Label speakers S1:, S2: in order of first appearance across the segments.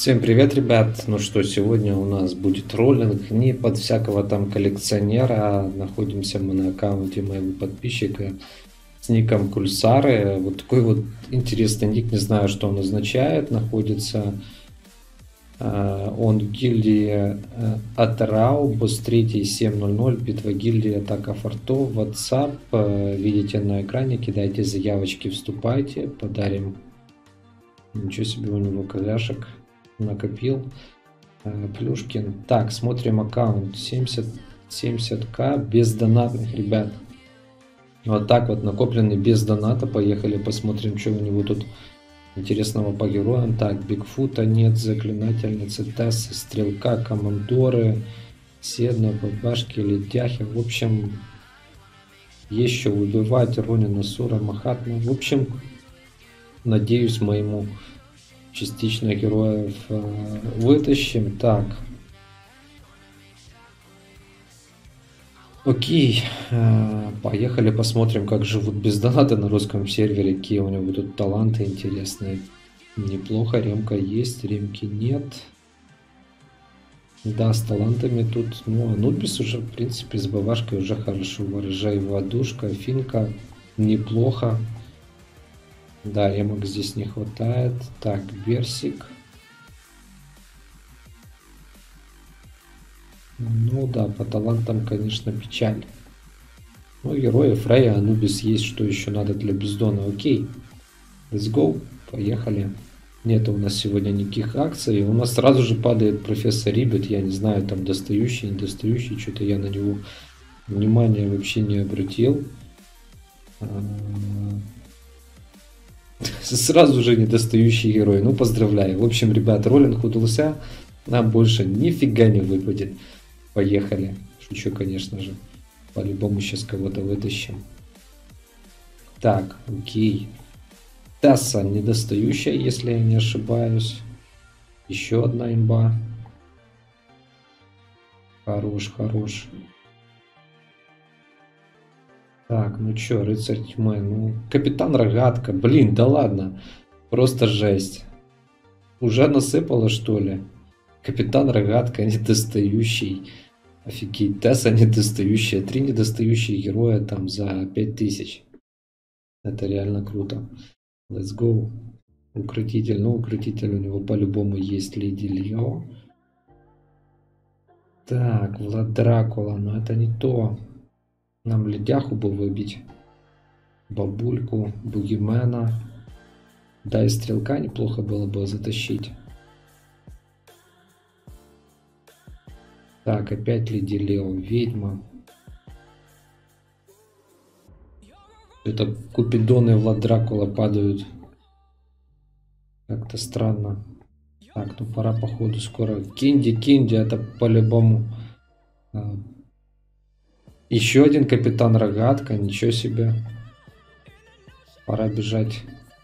S1: Всем привет, ребят! Ну что, сегодня у нас будет роллинг не под всякого там коллекционера, а находимся мы на аккаунте моего подписчика с ником Кульсары. Вот такой вот интересный ник, не знаю, что он означает. Находится он в гильдии Атарау, босс 3 7.00, битва гильдии, атака фортов, WhatsApp. Видите на экране, кидайте заявочки, вступайте, подарим. Ничего себе, у него коляшек накопил. Плюшкин. Так, смотрим аккаунт. 70к без донатных, ребят. Вот так вот накопленный без доната. Поехали посмотрим, что у него тут интересного по героям. Так, Бигфута нет, заклинательницы, Тессы, Стрелка, Командоры, Седна, Бабашки, Летяхи. В общем, есть что выбивать. Ронина, Сура, Махатма. В общем, надеюсь, моему частично героев вытащим. Так. Окей. Поехали посмотрим, как живут без доната на русском сервере. Какие у него тут таланты интересные. Неплохо. Ремка есть, ремки нет. Да, с талантами тут. Ну, Анубис уже, в принципе, с бабашкой уже хорошо. Ворожай, Водушка, Финка. Неплохо. Да, ремок здесь не хватает. Так, Берсик. Ну да, по талантам, конечно, печаль. Ну, герои Фрея, Анубис есть, что еще надо для бездона. Окей, let's go, поехали. Нет у нас сегодня никаких акций. У нас сразу же падает профессор Рибет. Я не знаю, там достающий, недостающий. Что-то я на него внимания вообще не обратил. Сразу же недостающий герой. Ну, поздравляю. В общем, ребят, роллинг удался. Нам больше нифига не выпадет. Поехали. Шучу, конечно же. По-любому сейчас кого-то вытащим. Так, окей. Тесса недостающая, если я не ошибаюсь. Еще одна имба. Хорош, хорош. Так, ну чё, рыцарь тьмы, ну, капитан Рогатка, блин, да ладно, просто жесть. Уже насыпало, что ли? Капитан Рогатка недостающий, офигеть, Тесса недостающая, 3 недостающие героя там за 5000. Это реально круто. Let's go. Укротитель, ну укротитель у него по-любому есть, Леди Лио. Так, Влад Дракула, но это не то. Нам ледяху бы выбить. Бабульку, бугимена. Да, и стрелка неплохо было бы затащить. Так, опять Леди Лео. Ведьма. Это Купидон и Влад Дракула падают. Как-то странно. Так, ну пора походу скоро. Кинди, это по-любому. Еще один капитан Рогатка, ничего себе. Пора бежать.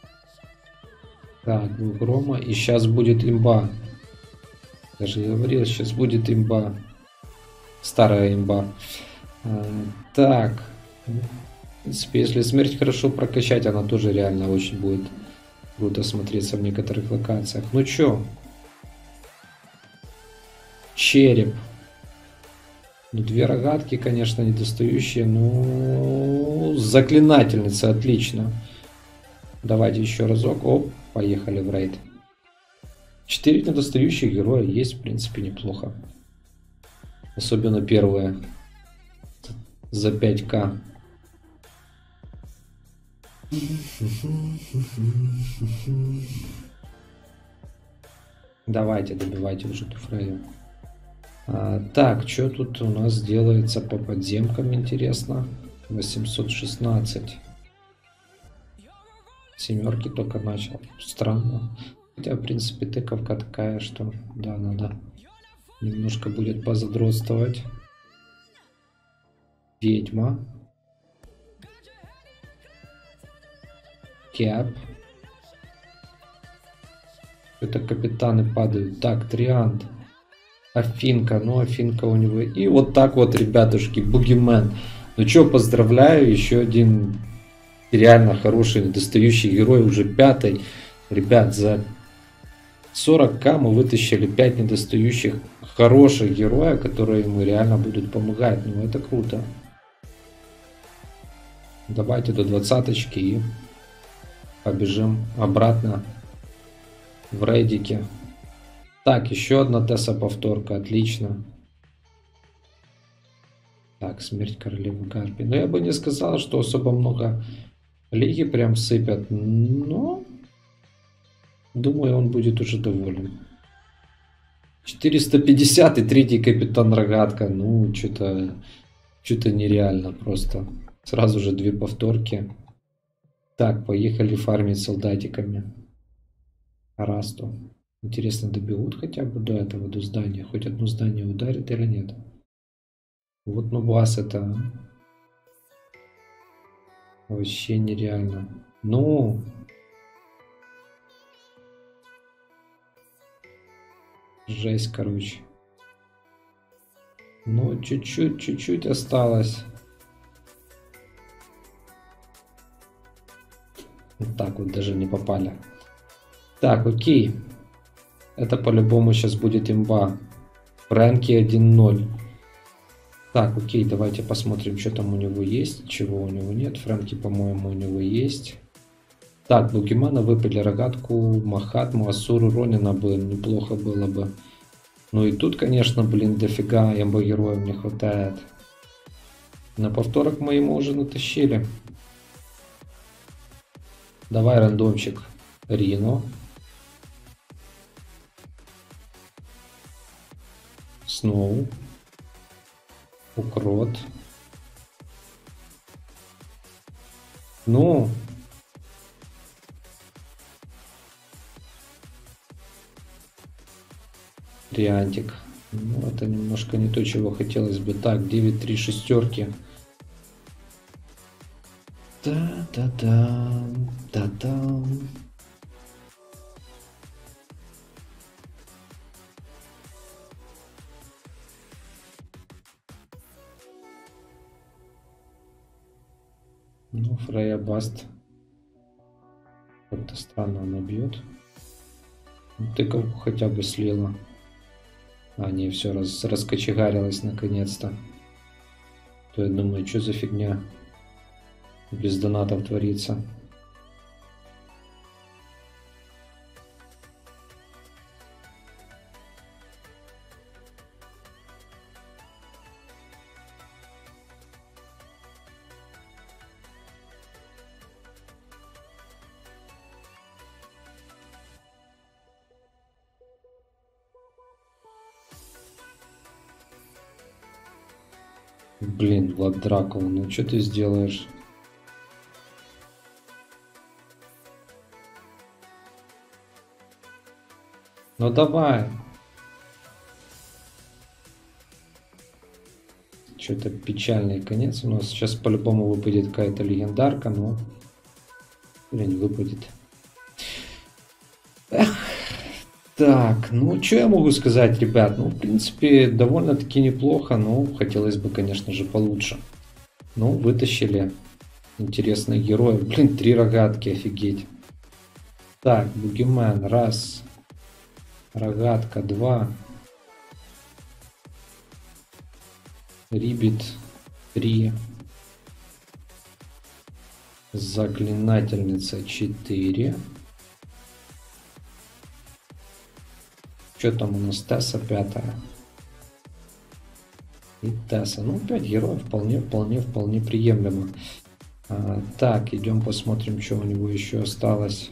S1: Так, Грома. И сейчас будет имба. Даже говорил, сейчас будет имба. Старая имба. Так. В принципе, если смерть хорошо прокачать, она тоже реально очень будет круто смотреться в некоторых локациях. Ну чё? Череп. Ну, 2 рогатки, конечно, недостающие. Ну, заклинательница, отлично. Давайте еще разок. Оп, поехали в рейд. 4 недостающих героя есть, в принципе, неплохо. Особенно первые. За 5к. Давайте, добивайте уже эту Фрею. Так, что тут у нас делается по подземкам, интересно. 816. Семерки только начал. Странно. Хотя, в принципе, тыковка такая, что да, надо немножко будет позадротствовать. Ведьма. Кэп. Это капитаны падают. Так, Триант. Афинка, ну Афинка у него. И вот так вот, ребятушки, Бугимен. Ну что, поздравляю, еще один реально хороший недостающий герой, уже 5-й. Ребят, за 40к мы вытащили 5 недостающих хороших героя, которые ему реально будут помогать. Ну это круто. Давайте до 20-очки и побежим обратно в рейдике. Так, еще одна Тесса повторка, отлично. Так, смерть королевы Гарпии. Но я бы не сказал, что особо много лиги прям сыпят, но думаю, он будет уже доволен. 450 и третий капитан Рогатка. Ну, что-то нереально просто. Сразу же 2 повторки. Так, поехали фармить солдатиками. Арасту. Интересно, добегут хотя бы до этого, до здания? Хоть одно здание ударит или нет? Вот ну вас это вообще нереально. Ну, жесть, короче. Ну, чуть-чуть осталось. Вот так вот даже не попали. Так, окей. Это по-любому сейчас будет имба. Фрэнки 1-0. Так, окей, давайте посмотрим, что там у него есть, чего у него нет. Фрэнки, по-моему, у него есть. Так, Бугимана выпали, Рогатку, Махатму, Асуру, Ронина бы неплохо было бы. Ну и тут, конечно, блин, дофига имба-героев не хватает. На повторок мы ему уже натащили. Давай рандомчик. Рино. Сноу. Укрот. Ну. Триантик. Ну, это немножко не то, чего хотелось бы. Так, 9-3 шестерки. Да-да-да. Да-да. Ну, Фрея Баст. Как-то странно она бьет. Тыковку хотя бы слила. А, не, все, раскочегарилась наконец-то. То я думаю, что за фигня без донатов творится. Блин, Влад Дракула, ну что ты сделаешь? Ну давай. Что-то печальный конец. У нас сейчас по-любому выпадет какая-то легендарка, но... Или не выпадет. Эх. Так, ну что я могу сказать, ребят? Ну, в принципе, довольно-таки неплохо, но хотелось бы, конечно же, получше. Ну, вытащили интересных героев. Блин, 3 рогатки, офигеть. Так, Бугимен, раз. Рогатка, 2. Рибит, 3. Заклинательница, 4. Что там у нас? Тесса 5. И Тесса. Ну, 5 героев вполне приемлемо. Так, идем посмотрим, что у него еще осталось.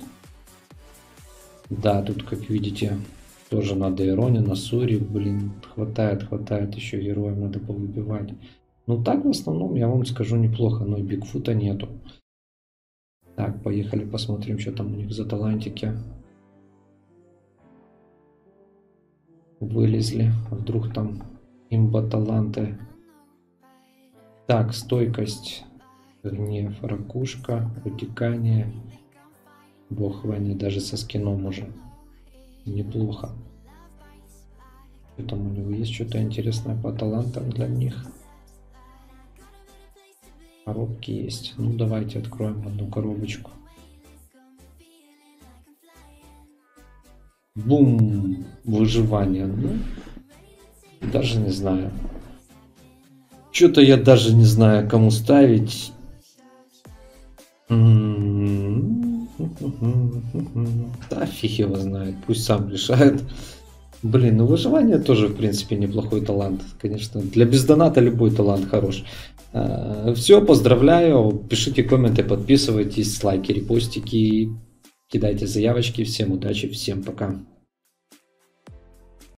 S1: Да, тут, как видите, тоже надо Иронина, Сури. Блин, хватает еще героев, надо повыбивать. Ну, так, в основном, я вам скажу, неплохо. Но и Бигфута нету. Так, поехали посмотрим, что там у них за талантики. Вылезли. Вдруг там имба таланты. Так, стойкость, гнев, ракушка, утекание. Бог войны, даже со скином уже. Неплохо. Что там у него есть? Что-то интересное по талантам для них. Коробки есть. Ну, давайте откроем одну коробочку. Бум, выживание. Ну, даже не знаю. Что-то я даже не знаю, кому ставить. Да, фиг его знает, пусть сам решает. Блин, ну выживание тоже, в принципе, неплохой талант. Конечно, для бездоната любой талант хорош. Все, поздравляю. Пишите комменты, подписывайтесь, лайки, репостики, кидайте заявочки. Всем удачи, всем пока.